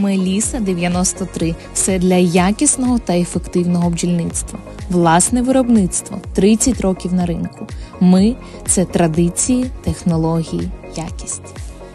Меліса 93 – все для якісного та ефективного бджільництва. Власне виробництво, 30 років на ринку. Ми – це традиції, технології, якість.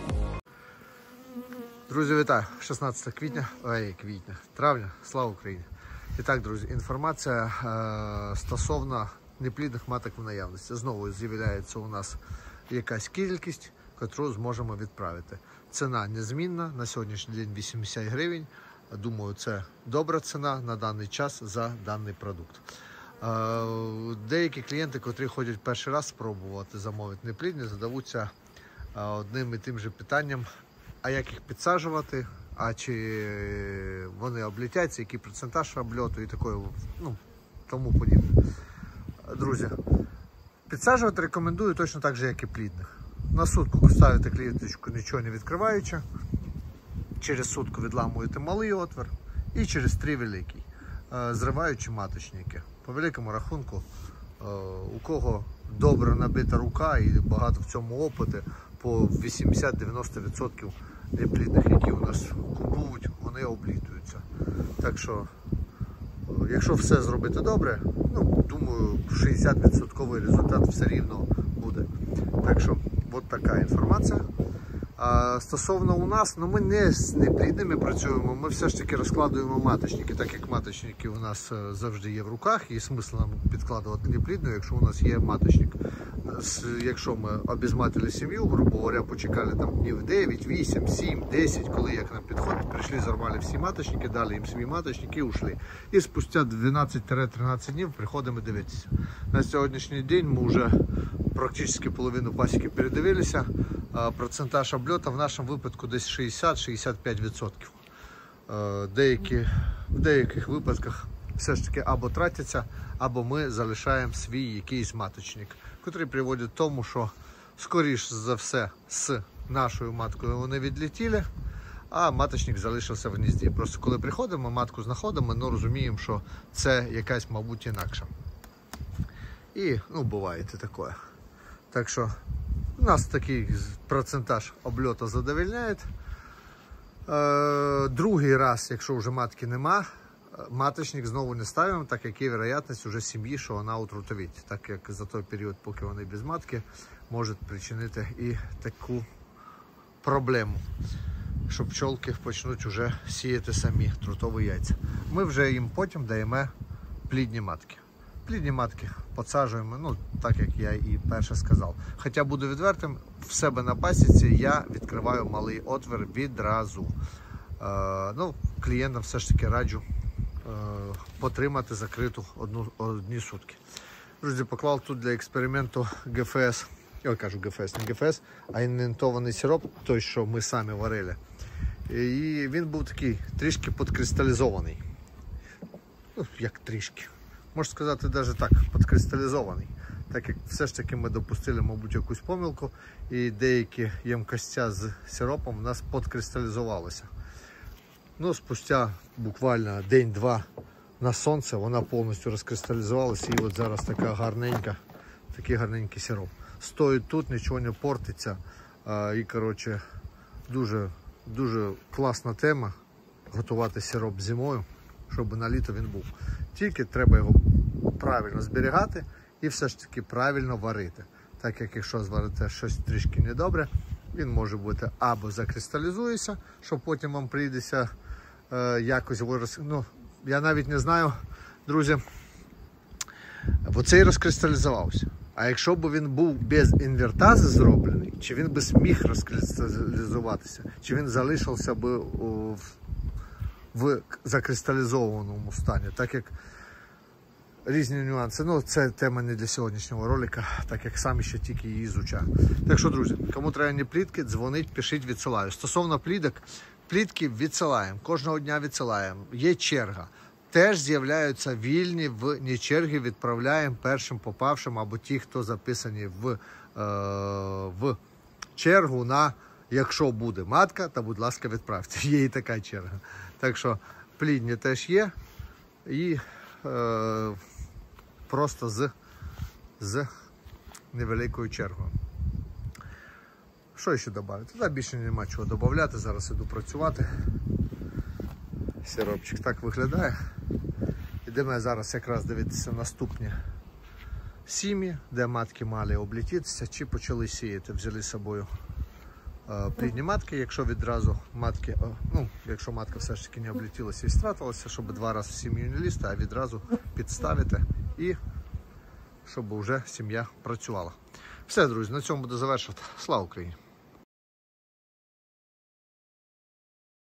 Друзі, вітаю! 16 травня, слава Україні! І так, друзі, інформація стосовно неплідних маток в наявності. Знову з'являється у нас якась кількість, яку зможемо відправити. Ціна незмінна, на сьогоднішній день 80 гривень. Думаю, це добра ціна на даний час за даний продукт. Деякі клієнти, котрі ходять перший раз спробувати замовити неплідні, задаються одним і тим же питанням, а як їх підсаджувати, а чи вони облітяться, який процентаж обльоту і такое, тому подібне. Друзі, підсаджувати рекомендую точно так же, як і плідних. На сутку ставите кліточку, нічого не відкриваючи, через сутку відламуєте малий отвір і через 3 великий, зриваючи маточники. По великому рахунку, у кого добре набита рука і багато в цьому опиту, по 80-90% неплідних, які у нас купують, вони облітуються. Так що, якщо все зробити добре, думаю, 60% результат все рівно буде. Так що, от така інформація. Стосовно у нас, ми не з неплідними працюємо, ми все ж таки розкладуємо маточники, так як маточники у нас завжди є в руках, і смисл нам підкладувати неплідну, якщо у нас є маточник. Якщо ми обезматили сім'ю, грубо говоря, почекали там днів 9, 8, 7, 10, коли як нам підходить, прийшли, зарвали всі маточники, дали їм свої маточники і ушли. І спустя 12-13 днів приходимо дивитися. На сьогоднішній день ми вже практично половину пасіки передивилися. Процентаж обльоту в нашому випадку десь 60-65%. В деяких випадках все ж таки або тратяться, або ми залишаємо свій якийсь маточник, який приводить до тому, що скоріш за все з нашою маткою вони відлетіли, а маточник залишився в гнізді. Просто коли приходимо, матку знаходимо, розуміємо, що це якась, мабуть, інакша. І, буває таке. Так що, у нас такий процентаж обльоту задовольняє. Другий раз, якщо вже матки нема, маточник знову не ставимо, так як є вероятність уже сім'ї, що вона отрутовить. Так як за той період, поки вони без матки, можуть причинити і таку проблему, що пчолки почнуть вже сіяти самі трутові яйця. Ми вже їм потім даємо плідні матки. Плідні матки підсаджуємо, так як я і перше сказав. Хоча буду відвертим, в себе на пасіці я відкриваю малий отвір відразу. Клієнтам все ж таки раджу потримати закриту одні сутки. Друзі, поклав тут для експерименту ГФС, я кажу ГФС, не ГФС, а інвентований сироп, той, що ми самі варили. І він був такий трішки підкристалізований. Як трішки. Можна сказати, навіть так, підкристалізований. Так як все ж таки ми допустили, мабуть, якусь помилку, і деякі ємкостя з сиропом у нас підкристалізувалися. Спустя буквально день-два на сонце вона повністю розкристалізувалася, і от зараз така гарненька, такий гарненький сироп. Стоїть тут, нічого не портиться. І, коротше, дуже класна тема готувати сироп зимою, щоб на літо він був. Тільки треба його правильно зберігати і все ж таки правильно варити. Так як якщо зварите щось трішки недобре, він може бути або закристалізується, що потім вам прийдеться якось вирости. Я навіть не знаю, друзі, бо цей розкристалізувався. А якщо б він був без інвертази зроблений, чи він би зміг розкристалізуватися, чи він залишився б в закристалізованому стані, так як різні нюанси. Це тема не для сьогоднішнього ролика, так як сам ще тільки її ізучаю. Так що, друзі, кому треба не плітки, дзвонить, пишіть, відсилаю. Стосовно пліток, плітки відсилаємо, кожного дня відсилаємо. Є черга. Теж з'являються вільні в нечерги, відправляємо першим попавшим або ті, хто записані в чергу на якщо буде матка, то, будь ласка, відправте. Є і така черга. Так що плідні теж є. І просто з невеликою чергою. Що ще додати? Та більше нема чого додати. Зараз іду працювати. Сиропчик так виглядає. Ідемо зараз якраз дивитися наступні сім'ї, де матки мали облітитися чи почали сіяти. Взяли з собою плідні матки, якщо відразу матки, якщо матка все ж таки не облітилася і стратилася, щоб 2 рази в сім'ю не лізти, а відразу підставити і щоб вже сім'я працювала. Все, друзі, на цьому буду завершувати. Слава Україні!